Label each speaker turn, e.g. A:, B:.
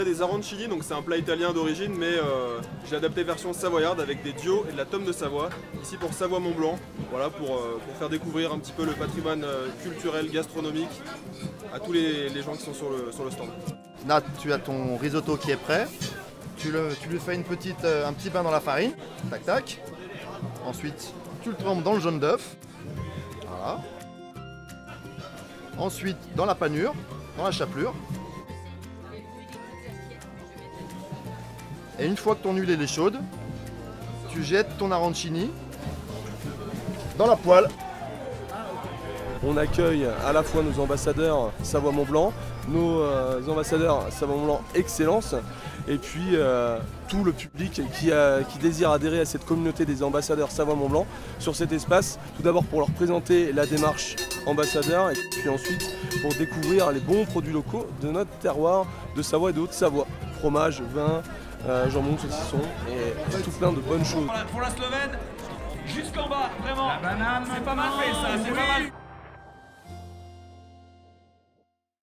A: des arancini, donc c'est un plat italien d'origine, mais j'ai adapté version savoyarde avec des dio et de la tome de Savoie, ici pour Savoie-Mont-Blanc, voilà, pour faire découvrir un petit peu le patrimoine culturel, gastronomique à tous les gens qui sont sur le stand.
B: Nat, tu as ton risotto qui est prêt. Tu lui fais un petit bain dans la farine. Tac tac. Ensuite, tu le trempes dans le jaune d'œuf. Voilà. Ensuite, dans la panure, dans la chapelure. Et une fois que ton huile est chaude, tu jettes ton arancini dans la poêle.
C: On accueille à la fois nos ambassadeurs Savoie-Mont-Blanc, nos ambassadeurs Savoie-Mont-Blanc Excellence, et puis tout le public qui désire adhérer à cette communauté des ambassadeurs Savoie-Mont-Blanc sur cet espace. Tout d'abord pour leur présenter la démarche ambassadeur, et puis ensuite pour découvrir les bons produits locaux de notre terroir de Savoie et de Haute-Savoie. Fromage, vin, jambon, saucisson et tout plein de bonnes choses.
D: Pour la Slovène, jusqu'en bas, vraiment. C'est pas mal fait ça, c'est pas mal.